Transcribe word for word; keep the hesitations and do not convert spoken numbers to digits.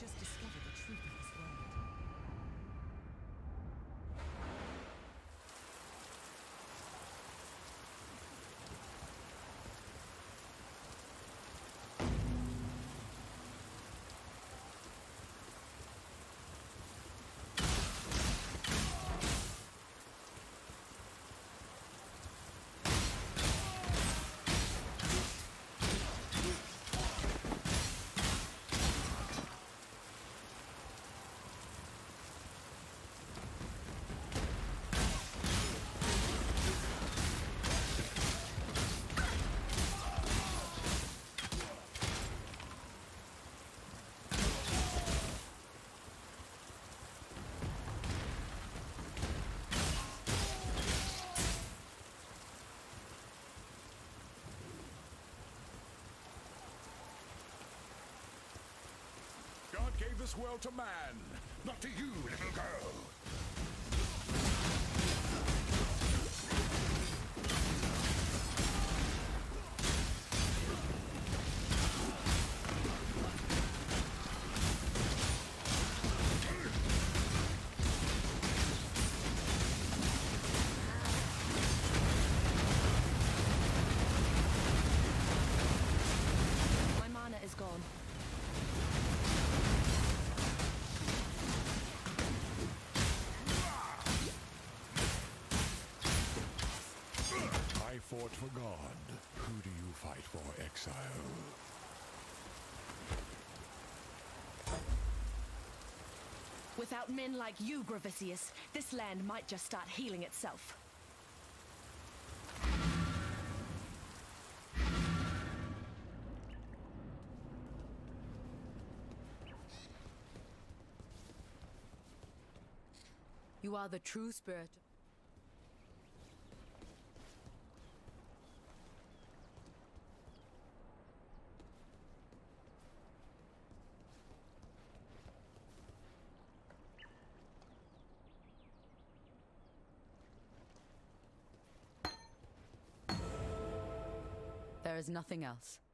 just discovered the truth of this world. God gave this world to man, not to you, little girl. My mana is gone. I fought for God. Who do you fight for, exile? Without men like you, Gravicius, this land might just start healing itself. You are the true spirit. There is nothing else.